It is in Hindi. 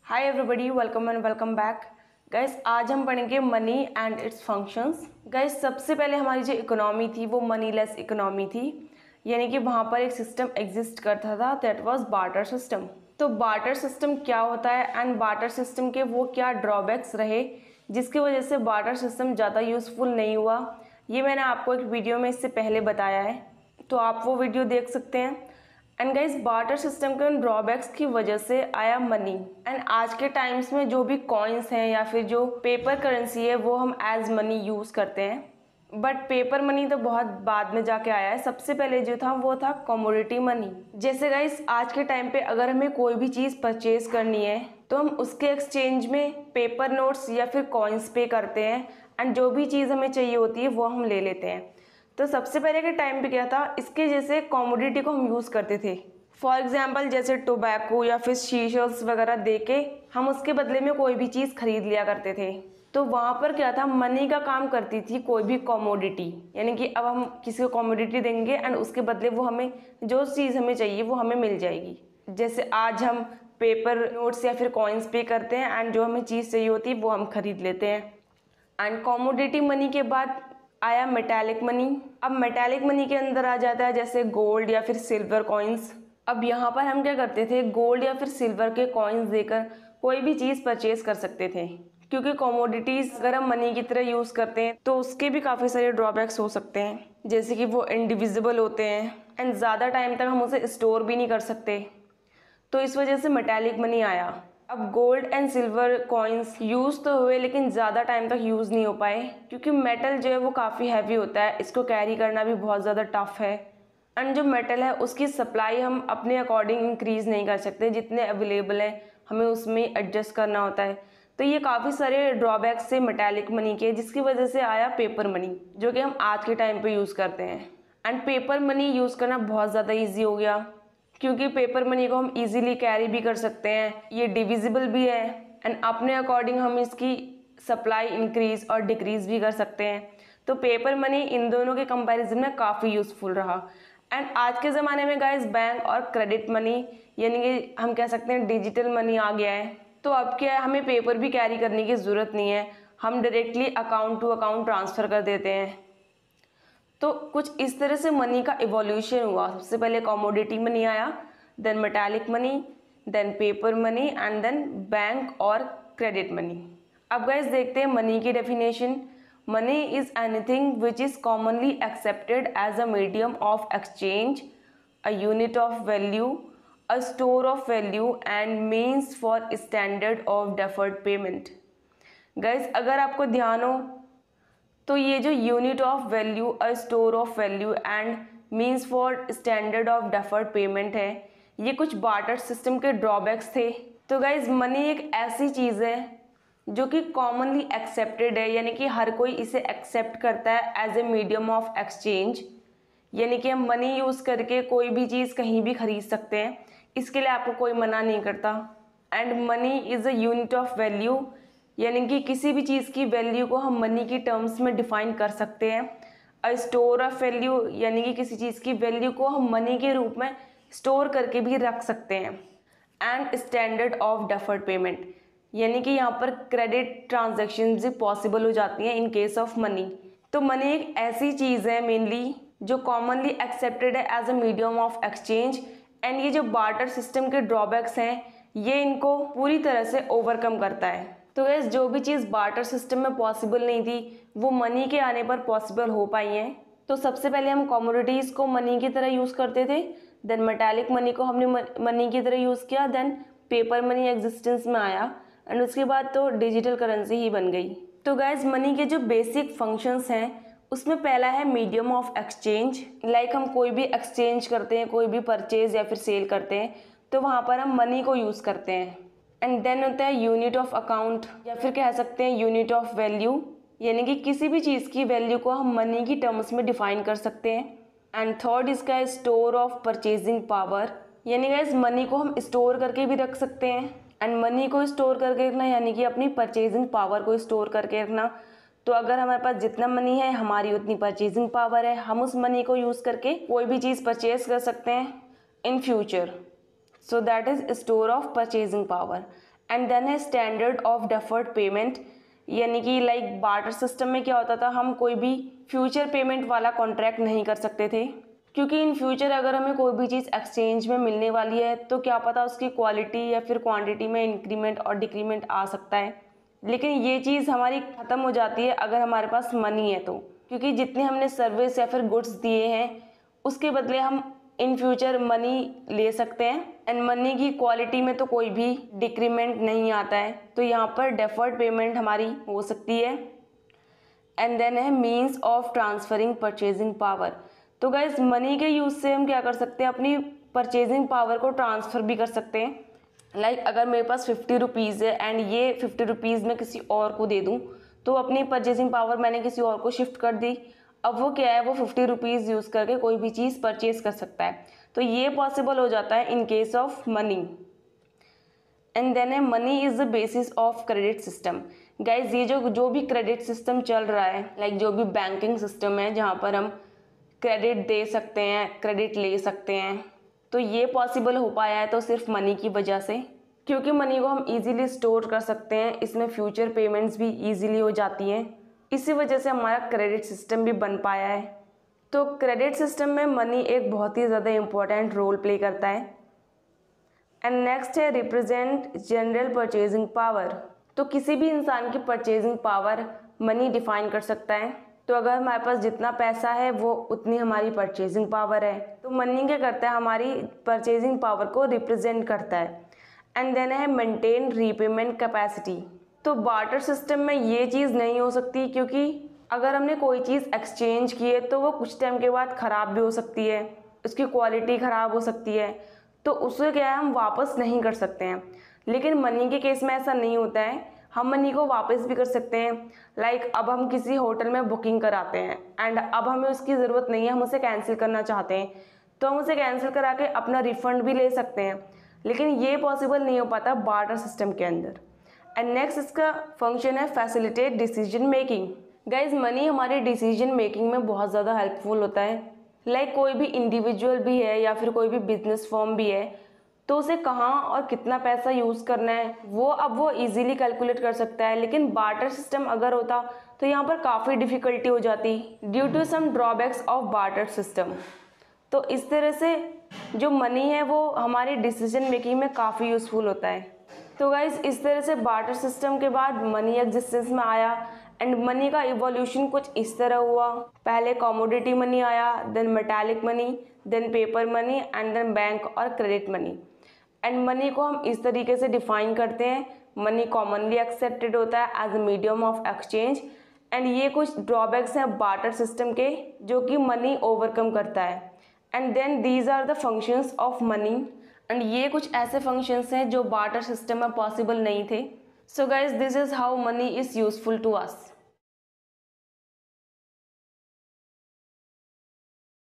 Hi everybody, welcome and welcome back. Guys, आज हम पढ़ेंगे money and its functions. Guys, सबसे पहले हमारी जो इकोनॉमी थी वो मनी लेस इकोनॉमी थी, यानी कि वहाँ पर एक सिस्टम एग्जिस्ट करता था, दैट वाज बार्टर सिस्टम। तो बार्टर सिस्टम क्या होता है एंड बार्टर सिस्टम के वो क्या ड्रॉबैक्स रहे जिसकी वजह से बार्टर सिस्टम ज़्यादा यूज़फुल नहीं हुआ, ये मैंने आपको एक वीडियो में इससे पहले बताया है, तो आप वो वीडियो देख सकते हैं। एंड गाइस, बार्टर सिस्टम के उन ड्रॉबैक्स की वजह से आया मनी। एंड आज के टाइम्स में जो भी कॉइन्स हैं या फिर जो पेपर करेंसी है वो हम एज मनी यूज़ करते हैं, बट पेपर मनी तो बहुत बाद में जाके आया है। सबसे पहले जो था वो था कमोडिटी मनी। जैसे गाइस, आज के टाइम पे अगर हमें कोई भी चीज़ परचेज करनी है तो हम उसके एक्सचेंज में पेपर नोट्स या फिर कॉइन्स पे करते हैं, एंड जो भी चीज़ हमें चाहिए होती है वो हम ले लेते हैं। तो सबसे पहले के टाइम पे क्या था, इसके जैसे कमोडिटी को हम यूज़ करते थे। फॉर एग्जांपल जैसे टोबैको या फिर शीशल्स वगैरह दे के हम उसके बदले में कोई भी चीज़ खरीद लिया करते थे। तो वहाँ पर क्या था, मनी का काम करती थी कोई भी कमोडिटी, यानी कि अब हम किसी को कमोडिटी देंगे एंड उसके बदले वो हमें जो चीज़ हमें चाहिए वो हमें मिल जाएगी। जैसे आज हम पेपर नोट्स या फिर कॉइन्स पे करते हैं एंड जो हमें चीज़ चाहिए होती है वो हम खरीद लेते हैं। एंड कमोडिटी मनी के बाद आया मेटालिक मनी। अब मेटालिक मनी के अंदर आ जाता है जैसे गोल्ड या फिर सिल्वर कॉइन्स। अब यहाँ पर हम क्या करते थे, गोल्ड या फिर सिल्वर के कॉइन्स देकर कोई भी चीज़ परचेज कर सकते थे, क्योंकि कमोडिटीज़ अगर हम मनी की तरह यूज़ करते हैं तो उसके भी काफ़ी सारे ड्रॉबैक्स हो सकते हैं, जैसे कि वो इंडिविजिबल होते हैं एंड ज़्यादा टाइम तक हम उसे स्टोर भी नहीं कर सकते। तो इस वजह से मेटालिक मनी आया। अब gold and silver coins use तो हुए लेकिन ज़्यादा टाइम तक यूज़ नहीं हो पाए, क्योंकि मेटल जो है वो काफ़ी हैवी होता है, इसको कैरी करना भी बहुत ज़्यादा टफ है। एंड जो मेटल है उसकी सप्लाई हम अपने अकॉर्डिंग इंक्रीज़ नहीं कर सकते, जितने अवेलेबल हैं हमें उसमें एडजस्ट करना होता है। तो ये काफ़ी सारे ड्रॉबैक्स थे मेटालिक मनी के, जिसकी वजह से आया पेपर मनी, जो कि हम आज के टाइम पे यूज़ करते हैं। एंड पेपर मनी यूज़ करना बहुत ज़्यादा ईजी हो गया, क्योंकि पेपर मनी को हम इजीली कैरी भी कर सकते हैं, ये डिविजिबल भी है एंड अपने अकॉर्डिंग हम इसकी सप्लाई इंक्रीज और डिक्रीज भी कर सकते हैं। तो पेपर मनी इन दोनों के कंपैरिजन में काफ़ी यूज़फुल रहा। एंड आज के ज़माने में गाइस, बैंक और क्रेडिट मनी, यानी कि हम कह सकते हैं डिजिटल मनी आ गया है। तो अब क्या है, हमें पेपर भी कैरी करने की ज़रूरत नहीं है, हम directly account to account transfer कर देते हैं। तो कुछ इस तरह से मनी का इवोल्यूशन हुआ। सबसे पहले कमोडिटी मनी आया, then metallic money, then paper money and then bank और क्रेडिट मनी। अब गाइस देखते हैं मनी की definition. Money is anything which is commonly accepted as a medium of exchange, a unit of value, a store of value and means for standard of deferred payment. Guys, अगर आपको ध्यान हो तो ये जो unit of value, a store of value and means for standard of deferred payment है, ये कुछ बार्टर सिस्टम के ड्रॉबैक्स थे। तो गाइज, मनी एक ऐसी चीज़ है जो कि कॉमनली एक्सेप्टेड है, यानी कि हर कोई इसे एक्सेप्ट करता है as a medium of exchange, यानी कि हम मनी यूज़ करके कोई भी चीज़ कहीं भी खरीद सकते हैं, इसके लिए आपको कोई मना नहीं करता। And money is a unit of value, यानी कि किसी भी चीज़ की वैल्यू को हम मनी की टर्म्स में डिफाइन कर सकते हैं। अ स्टोर ऑफ वैल्यू, यानी कि किसी चीज़ की वैल्यू को हम मनी के रूप में स्टोर करके भी रख सकते हैं। And standard of deferred payment, यानी कि यहाँ पर क्रेडिट ट्रांजेक्शन भी पॉसिबल हो जाती हैं इन केस ऑफ मनी। तो मनी एक ऐसी चीज़ है मेनली जो कॉमनली एक्सेप्टेड है as a medium of exchange, and ये जो बार्टर सिस्टम के ड्रॉबैक्स हैं ये इनको पूरी तरह से ओवरकम करता है। तो गैस, जो भी चीज़ बार्टर सिस्टम में पॉसिबल नहीं थी वो मनी के आने पर पॉसिबल हो पाई हैं। तो सबसे पहले हम कमोडिटीज़ को मनी की तरह यूज़ करते थे, देन मेटालिक मनी को हमने मनी की तरह यूज़ किया, देन पेपर मनी एग्जिस्टेंस में आया एंड उसके बाद तो डिजिटल करेंसी ही बन गई। तो गैस, मनी के जो बेसिक फंक्शंस हैं उसमें पहला है मीडियम ऑफ एक्सचेंज। लाइक हम कोई भी एक्सचेंज करते हैं, कोई भी परचेज या फिर सेल करते हैं तो वहाँ पर हम मनी को यूज़ करते हैं। एंड देन होता है यूनिट ऑफ अकाउंट, या फिर कह सकते हैं यूनिट ऑफ वैल्यू, यानी कि किसी भी चीज़ की वैल्यू को हम मनी की टर्म्स में डिफाइन कर सकते हैं। एंड थर्ड इसका है स्टोर ऑफ परचेजिंग पावर, यानी गाइस मनी को हम स्टोर करके भी रख सकते हैं। एंड मनी को स्टोर करके रखना यानी कि अपनी परचेजिंग पावर को स्टोर करके रखना। तो अगर हमारे पास जितना मनी है हमारी उतनी परचेजिंग पावर है, हम उस मनी को यूज़ करके कोई भी चीज़ परचेज कर सकते हैं in future. So that is store of purchasing power. And then है स्टैंडर्ड ऑफ डेफर्ड पेमेंट, यानी कि लाइक बार्टर सिस्टम में क्या होता था, हम कोई भी फ्यूचर पेमेंट वाला कॉन्ट्रैक्ट नहीं कर सकते थे, क्योंकि इन फ्यूचर अगर हमें कोई भी चीज़ एक्सचेंज में मिलने वाली है तो क्या पता उसकी क्वालिटी या फिर क्वांटिटी में इंक्रीमेंट और डिक्रीमेंट आ सकता है। लेकिन ये चीज़ हमारी ख़त्म हो जाती है अगर हमारे पास मनी है तो, क्योंकि जितने हमने सर्विस या फिर गुड्स दिए हैं उसके बदले हम इन फ्यूचर मनी ले सकते हैं, एंड मनी की क्वालिटी में तो कोई भी डिक्रीमेंट नहीं आता है, तो यहाँ पर डेफर्ड पेमेंट हमारी हो सकती है। एंड देन है means of transferring purchasing power. तो गाइज मनी के यूज़ से हम क्या कर सकते हैं, अपनी परचेजिंग पावर को ट्रांसफ़र भी कर सकते हैं। लाइक अगर मेरे पास 50 रुपीज़ है एंड ये 50 रुपीज़ मैं किसी और को दे दूँ, तो अपनी परचेजिंग पावर मैंने किसी और को शिफ्ट कर दी। अब वो क्या है, वो 50 रुपीज़ यूज़ करके कोई भी चीज़ परचेज कर सकता है, तो ये पॉसिबल हो जाता है in case of money. And then है money is the basis of credit system. Guys ये जो भी क्रेडिट सिस्टम चल रहा है, लाइक जो भी बैंकिंग सिस्टम है जहाँ पर हम क्रेडिट दे सकते हैं, क्रेडिट ले सकते हैं, तो ये पॉसिबल हो पाया है तो सिर्फ मनी की वजह से, क्योंकि मनी को हम इजीली स्टोर कर सकते हैं, इसमें फ्यूचर पेमेंट्स भी इजीली हो जाती हैं, इसी वजह से हमारा क्रेडिट सिस्टम भी बन पाया है। तो क्रेडिट सिस्टम में मनी एक बहुत ही ज़्यादा इम्पोर्टेंट रोल प्ले करता है। एंड नेक्स्ट है रिप्रेजेंट जनरल परचेजिंग पावर। तो किसी भी इंसान की परचेजिंग पावर मनी डिफाइन कर सकता है। तो अगर हमारे पास जितना पैसा है वो उतनी हमारी परचेजिंग पावर है, तो मनी क्या करता है, हमारी परचेजिंग पावर को रिप्रेजेंट करता है। एंड देन है मेंटेन रीपेमेंट कैपेसिटी। तो बार्टर सिस्टम में ये चीज़ नहीं हो सकती, क्योंकि अगर हमने कोई चीज़ एक्सचेंज की है तो वो कुछ टाइम के बाद ख़राब भी हो सकती है, उसकी क्वालिटी ख़राब हो सकती है, तो उससे क्या है हम वापस नहीं कर सकते हैं। लेकिन मनी के केस में ऐसा नहीं होता है, हम मनी को वापस भी कर सकते हैं। लाइक अब हम किसी होटल में बुकिंग कराते हैं एंड अब हमें उसकी ज़रूरत नहीं है, हम उसे कैंसिल करना चाहते हैं, तो हम उसे कैंसिल करा के अपना रिफ़ंड भी ले सकते हैं। लेकिन ये पॉसिबल नहीं हो पाता बार्टर सिस्टम के अंदर। एंड नेक्स्ट इसका फंक्शन है facilitate decision making. Guys money हमारे डिसीजन मेकिंग में बहुत ज़्यादा हेल्पफुल होता है। लाइक कोई भी इंडिविजुअल भी है या फिर कोई भी बिजनेस फर्म भी है, तो उसे कहाँ और कितना पैसा यूज़ करना है वो इजीली कैलकुलेट कर सकता है। लेकिन बार्टर सिस्टम अगर होता तो यहाँ पर काफ़ी डिफ़िकल्टी हो जाती due to some drawbacks of barter system. तो इस तरह से जो मनी है वो हमारी डिसीजन मेकिंग में काफ़ी यूज़फुल होता है। तो गाइज इस तरह से बार्टर सिस्टम के बाद मनी एग्जिस्टेंस में आया, एंड मनी का इवोल्यूशन कुछ इस तरह हुआ। पहले कमोडिटी मनी आया, then metallic money, then paper money, and then bank और क्रेडिट मनी। एंड मनी को हम इस तरीके से डिफाइन करते हैं, मनी कॉमनली एक्सेप्टेड होता है as a medium of exchange. And ये कुछ ड्रॉबैक्स हैं बार्टर सिस्टम के जो कि मनी ओवरकम करता है। And then these are the functions of money, and ये कुछ ऐसे फंक्शंस हैं जो बार्टर सिस्टम में पॉसिबल नहीं थे। So guys this is how money is useful to us.